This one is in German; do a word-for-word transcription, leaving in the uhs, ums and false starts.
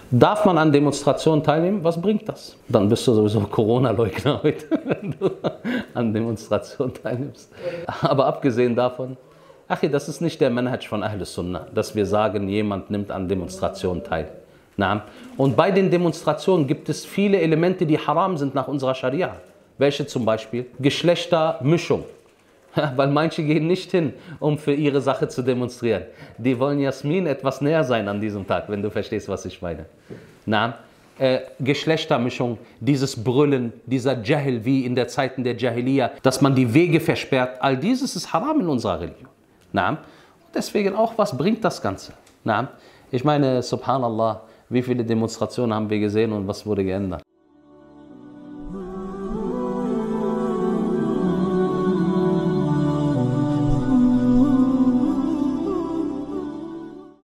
Darf man an Demonstrationen teilnehmen? Was bringt das? Dann bist du sowieso Corona-Leugner heute, wenn du an Demonstrationen teilnimmst. Aber abgesehen davon, Achi, das ist nicht der Manhaj von Ahl Sunnah, dass wir sagen, jemand nimmt an Demonstrationen teil. Na? Und bei den Demonstrationen gibt es viele Elemente, die haram sind nach unserer Scharia. Welche zum Beispiel? Geschlechtermischung. Weil manche gehen nicht hin, um für ihre Sache zu demonstrieren. Die wollen Jasmin etwas näher sein an diesem Tag, wenn du verstehst, was ich meine. Na? Äh, Geschlechtermischung, dieses Brüllen, dieser Jahil wie in der Zeiten der Jahiliya, dass man die Wege versperrt, all dieses ist haram in unserer Religion. Na? Und deswegen auch, was bringt das Ganze? Na? Ich meine, subhanallah, wie viele Demonstrationen haben wir gesehen und was wurde geändert?